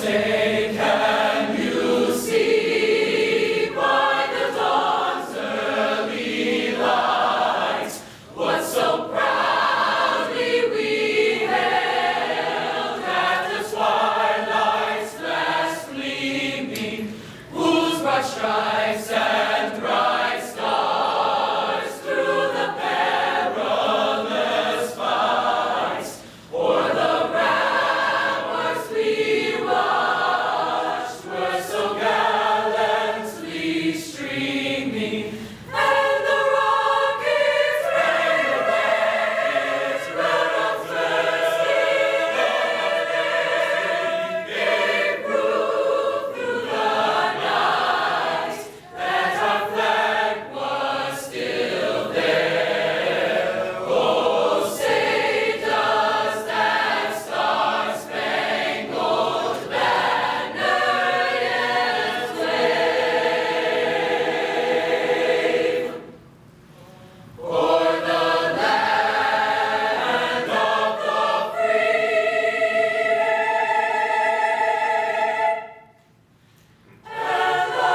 say, can you see by the dawn's early light what so proudly we hailed at the twilight's last gleaming, whose broad stripes and bright stars through the perilous fight o'er the ramparts we watched were so gallantly streaming, and the rockets rained its red uplifting gave proof through the night that our flag was still there. Oh, say does that star-spangled banner yet wave o'er the land of the free and the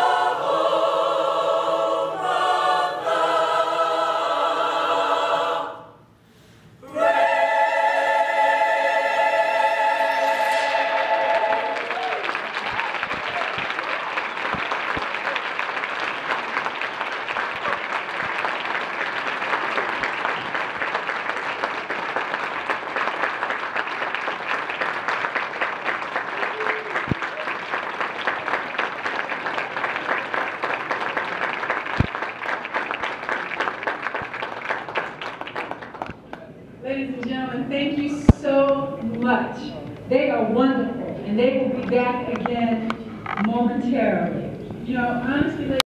home of the brave. Ladies and gentlemen, thank you so much. They are wonderful, and they will be back again momentarily. You know, honestly,